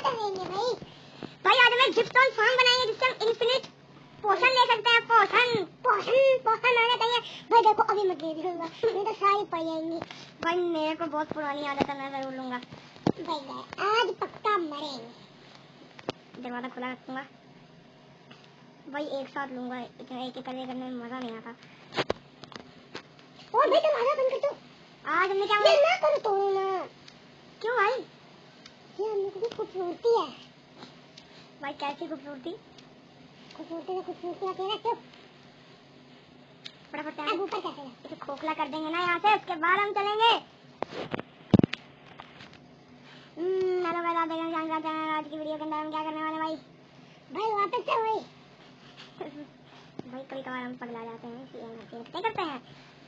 करेंगे भाई? भाई आज हमें जिप्सॉन फार्म बनाएंगे जिससे हम इन्फिनिट पोषण ले सकते हैं। पोषण पोषण पोषण आना चाहिए भाई। देखो अभी मैं दे दूंगा, नहीं तो सारी पड़ जाएंगी भाई। मेरे को बहुत पुरानी आदत है, मैं जरूर लूंगा भाई। आज पक्का मरेंगे। दरवाजा खुला रखूंगा भाई, एक साथ लूंगा। इतना एक करने में मजा नहीं आता। और भाई दरवाजा बंद कर दो। आज हमने क्या ना करो तो ना। क्यों भाई? ये हम लोग की खूबसूरती है भाई। कैसी खूबसूरती? खूबसूरती है, खूबसूरती है तेरा। चुप फटाफट अब ऊपर कैसे इसे खोखला कर देंगे ना यहाँ से, उसके बाद हम चलेंगे। हेलो भाई, आप देखना जान रहे हैं आज की वीडियो के अंदर हम क्या करने वाले भाई। भाई वापस से भाई भाई कभी कभार हम पगला जाते हैं, क्या करते हैं।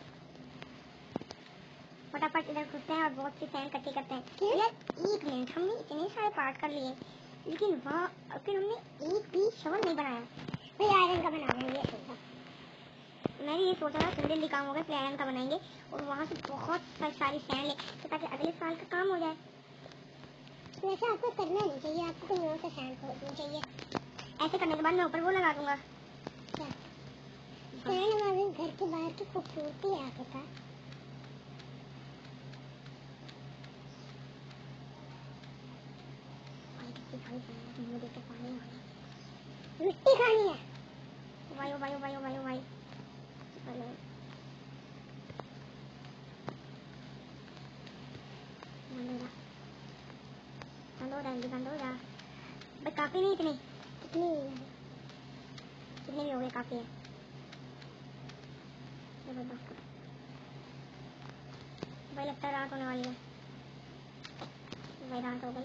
फटाफट इधर घुसते हैं और बहुत सी सैंड इकट्ठी करते हैं। यार एक मिनट, हमने इतने सारे पार्ट कर लिए लेकिन वहाँ फिर हमने एक भी शवल नहीं बनाया भाई। आयरन का बना रहे हैं। मैंने ये सोचा था थोड़े काम होगा फिर आयरन का बनाएंगे और वहाँ से बहुत सारी सैंड ले तो ताकि अगले साल का काम हो जाए। तो ऐसा आपको करना नहीं चाहिए, आपको कहीं और से सैंड खोदनी चाहिए। ऐसे करने के बाद मैं ऊपर वो लगा दूंगा क्या सैंड हमारे घर के बाहर की खूबसूरती है आपके पास। मिट्टी खानी है भाई। भाई भाई भाई भाई बंद हो जा भाई। काफी नहीं इतनी कितनी कितने भी हो गए, काफी है। भाई लगता है रात होने वाली है भाई। रात हो गई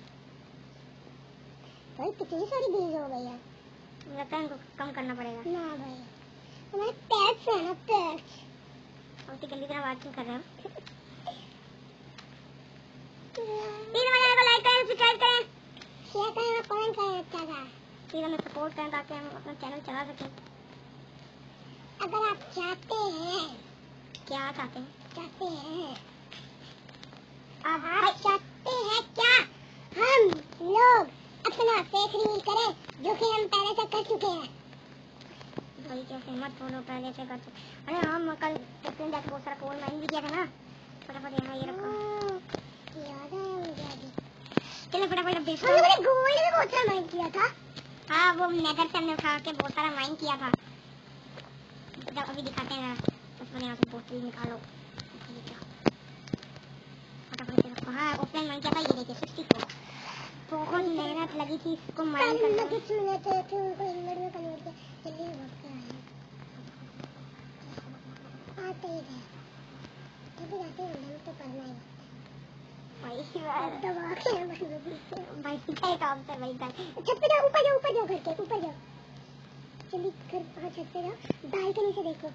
भाई, कितनी सारी बीज हो गई है। लगता है इनको कम करना पड़ेगा ना भाई। हमारे पेट्स है ना, पेट्स। हम तो गली तरह बात क्यों कर रहे हैं। प्लीज हमारे को लाइक करें, सब्सक्राइब करें, शेयर करें और कमेंट करें। अच्छा था प्लीज हमें सपोर्ट करें ताकि हम अपना चैनल चला सकें। अगर आप चाहते हैं, क्या चाहते हैं? चाहते हैं आप चाहते हैं क्या हम लोग अपना फेस रिवील करें जो कि हम पहले से कर चुके हैं। भाई कैसे मत बोलो, पहले से कर चुके। अरे हम कल जाके बहुत सारा कोल माइन भी किया था ना। फटाफट यहाँ ये रखो, याद है मुझे अभी। चलो फटाफट अब देखो, हमने गोल्ड में बहुत सारा माइन किया था। हाँ वो नेदर से हमने उठा के बहुत सारा माइन किया था। जब अभी दिखाते हैं उसमें यहाँ से बोतल निकालो। फटाफट रखो। हाँ ऑफलाइन माइन किया था, ये देखिए 64। बहुत मेहनत लगी थी इसको माइन करने में। कुछ मिनट थे उनको इंग्लैंड में कन्वर्ट किया। चलिए वक्त आया आते ही गए तभी जाते हैं हम तो करना ही भाई। दबा के भाई क्या काम से भाई। छत पे जाओ, ऊपर जाओ, ऊपर जाओ, घर के ऊपर जाओ जल्दी। घर हाँ छत पे जाओ, दाल के नीचे देखो।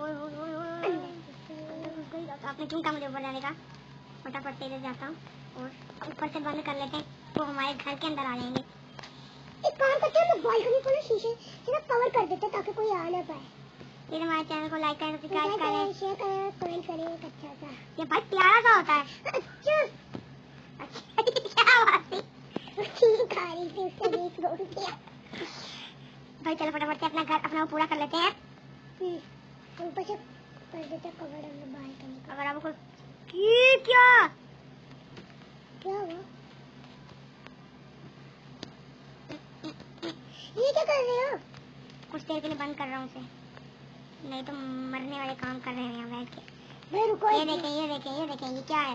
आपने क्यों कहा मुझे ऊपर जाने का? फटाफट तेरे जाता हूँ और ऊपर से बंद कर लेते हैं तो हमारे घर के अंदर आ जाएंगे। एक काम करते हैं, बालकनी को ना शीशे से ना कवर कर देते ताकि कोई आ ना पाए। फिर हमारे चैनल को लाइक करें, सब्सक्राइब करें, शेयर करें, कमेंट करें। अच्छा सा ये भाई प्यारा सा होता है। अच्छा क्या बात है, खा रही थी उससे भी छोड़ दिया भाई। चलो फटाफट से अपना घर अपना पूरा कर लेते हैं। ऊपर से कर देते कवर हम बालकनी का। अगर आपको क्या क्या हुआ? ये क्या कर रहे हो? कुछ देर के लिए बंद कर रहा हूँ उसे, नहीं तो मरने वाले काम कर रहे हैं यहाँ बैठ के। रुको, ये देखें ये देखें ये देखें, ये क्या है?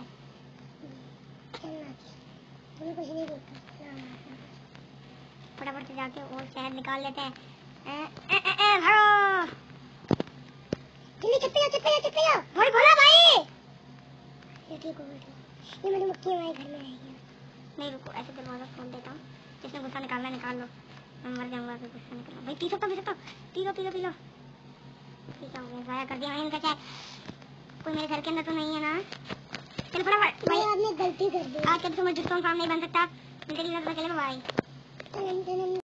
तुम्हें कुछ नहीं देखा। फटाफट से जाके और शहद निकाल लेते हैं। भाई भला भाई ये ठीक हो गया। ये मधुमक्खी हमारे घर में आएगी। नहीं रुको, ऐसे दरवाजा खोल देता हूँ। जिसने गुस्सा निकालना निकाल लो, मैं मर जाऊंगा फिर गुस्सा निकालना। भाई पी सकता पी लो ठीक है, जाया कर दिया इनका चाय। कोई मेरे घर के अंदर तो नहीं है ना? चल फटाफट भाई, आपने गलती कर दी। आज तक तुम्हें जिसको काम नहीं बन सकता। निकलिए भाई।